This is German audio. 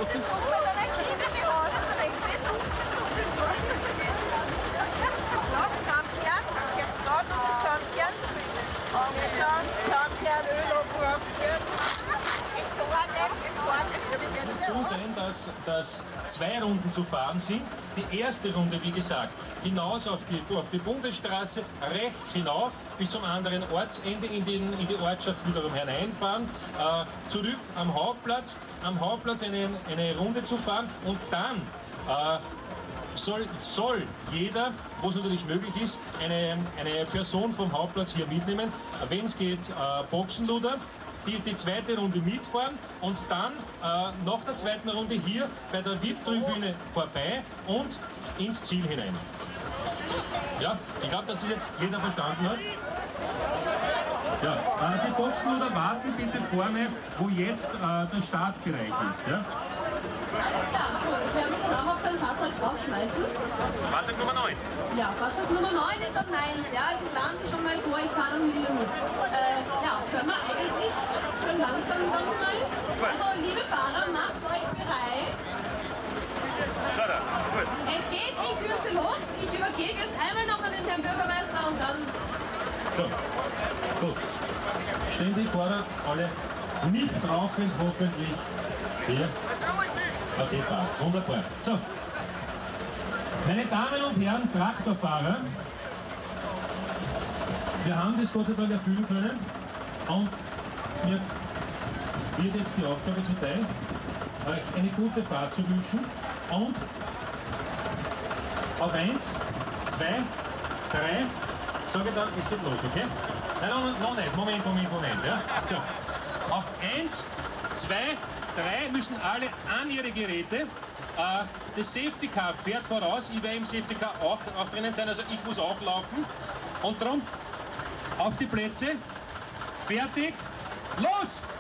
So sein, dass 2 Runden zu fahren sind. Die erste Runde, wie gesagt, hinaus auf die Bundesstraße, rechts hinauf bis zum anderen Ortsende in die Ortschaft wiederum hineinfahren, zurück am Hauptplatz eine Runde zu fahren und dann soll jeder, wo es natürlich möglich ist, eine Person vom Hauptplatz hier mitnehmen, wenn es geht, Boxenluder, die zweite Runde mitfahren und dann nach der zweiten Runde hier bei der VIP-Tribüne vorbei und ins Ziel hinein. Ja, ich glaube, dass es jetzt jeder verstanden hat. Ja, die Boxenluder warten bitte vorne, wo jetzt der Startbereich ist. Ja? Alles klar, gut. Ich werde mich dann auch auf sein Fahrzeug draufschmeißen. Fahrzeug Nummer 9. Ja, Fahrzeug Nummer 9 ist auf meins. Ja, also planen Sie schon mal vor, ich fahre dann wieder mit. Ja, können wir eigentlich schon langsam dann mal. Also, liebe Fahrer, macht euch bereit. Es geht in Kürze los. Ich übergebe jetzt einmal noch an den Herrn Bürgermeister und dann... So, gut. Stehen die Fahrer alle nicht rauchend, hoffentlich. Hier. Okay, passt. Wunderbar. So. Meine Damen und Herren, Traktorfahrer, wir haben das Gott sei Dank erfüllen können und mir wird jetzt die Aufgabe zuteil, euch eine gute Fahrt zu wünschen und auf 1, 2, 3, sage ich dann, es geht los, okay? Nein, noch nicht, Moment, ja? So, auf 1, 2, 3 müssen alle an ihre Geräte. Das Safety Car fährt voraus, ich werde im Safety Car auch drinnen sein, also ich muss auch laufen. Und darum auf die Plätze, fertig, los!